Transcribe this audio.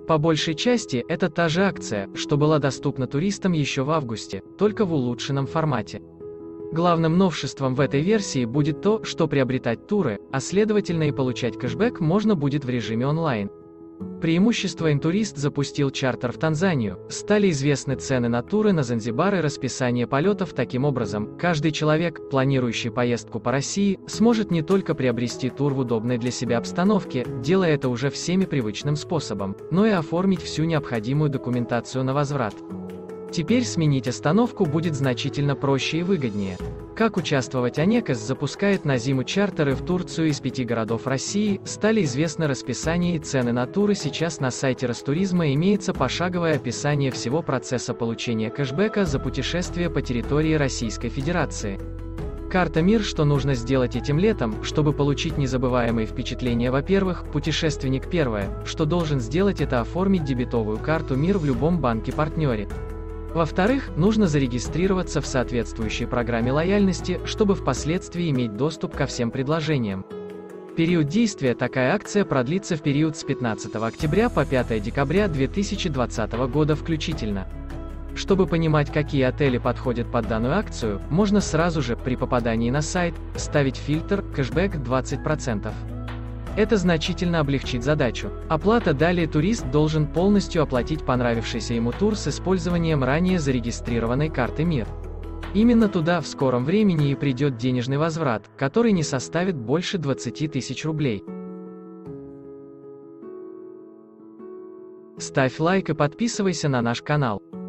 По большей части, это та же акция, что была доступна туристам еще в августе, только в улучшенном формате. Главным новшеством в этой версии будет то, что приобретать туры, а следовательно и получать кэшбэк можно будет в режиме онлайн. Преимущество Интурист запустил чартер в Танзанию, стали известны цены на туры на Занзибар и расписание полетов таким образом. Каждый человек, планирующий поездку по России, сможет не только приобрести тур в удобной для себя обстановке, делая это уже всеми привычным способом, но и оформить всю необходимую документацию на возврат. Теперь сменить остановку будет значительно проще и выгоднее. Как участвовать? Анекос запускает на зиму чартеры в Турцию из 5 городов России, стали известны расписание и цены на туры. Сейчас на сайте Ростуризма имеется пошаговое описание всего процесса получения кэшбэка за путешествие по территории Российской Федерации. Карта МИР. Что нужно сделать этим летом, чтобы получить незабываемые впечатления? Во-первых, путешественник первое, что должен сделать, это оформить дебетовую карту МИР в любом банке-партнере. Во-вторых, нужно зарегистрироваться в соответствующей программе лояльности, чтобы впоследствии иметь доступ ко всем предложениям. Период действия: такая акция продлится в период с 15 октября по 5 декабря 2020 года включительно. Чтобы понимать, какие отели подходят под данную акцию, можно сразу же, при попадании на сайт, ставить фильтр «Кэшбэк 20%». Это значительно облегчит задачу. Оплата. Далее турист должен полностью оплатить понравившийся ему тур с использованием ранее зарегистрированной карты МИР. Именно туда в скором времени и придет денежный возврат, который не составит больше 20 тысяч рублей. Ставь лайк и подписывайся на наш канал.